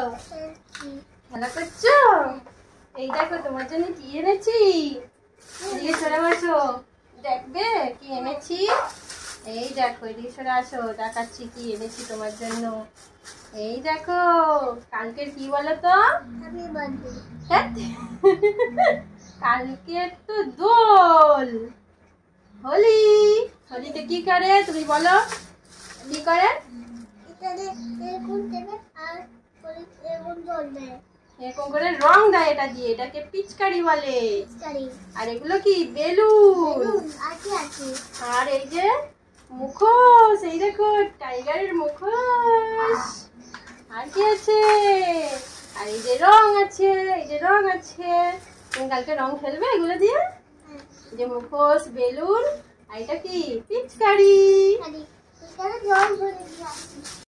খেলা করছো? এই দেখো তোমার জন্য কি এনেছি। এদিকে চলে বসো, দেখবে কি এনেছি। এই দেখো, এদিকে চলে আসো, দেখাচ্ছি কি এনেছি তোমার জন্য। এই দেখো, কালকের কি বলো তো? কালকের তো দোল, হোলি। হোলিতে কি করে তুমি বলো? কি করে? এরকম করে রং দেয়, এটা দিয়ে, এটাকে পিচকারি বলে। আর এগুলো কি? বেলুন। আর এই যে মুখোশ, এই দেখো টাইগারের মুখোশ। আর কি আছে? আর এই যে রং আছে, এই যে রং আছে। তুমি কালকে রং খেলবে এগুলো দিয়ে? যে মুখোশ, বেলুন, আর এটা কি? পিচকারি।